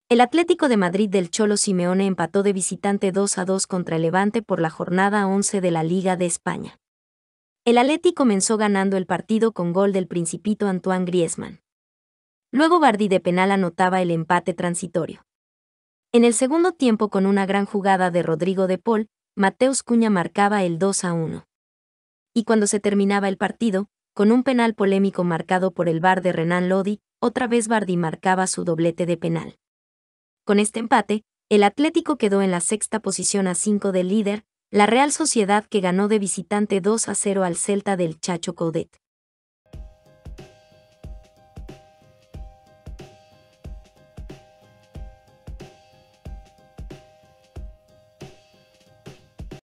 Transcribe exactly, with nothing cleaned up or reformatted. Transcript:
El Atlético de Madrid del Cholo Simeone empató de visitante dos a dos contra el Levante por la jornada once de la Liga de España. El Atleti comenzó ganando el partido con gol del Principito Antoine Griezmann. Luego Vardy de penal anotaba el empate transitorio. En el segundo tiempo, con una gran jugada de Rodrigo de Paul, Mateus Cunha marcaba el dos a uno. Y cuando se terminaba el partido, con un penal polémico marcado por el V A R de Renan Lodi, otra vez Vardy marcaba su doblete de penal. Con este empate, el Atlético quedó en la sexta posición a cinco del líder, la Real Sociedad, que ganó de visitante dos a cero al Celta del Chacho Coudet.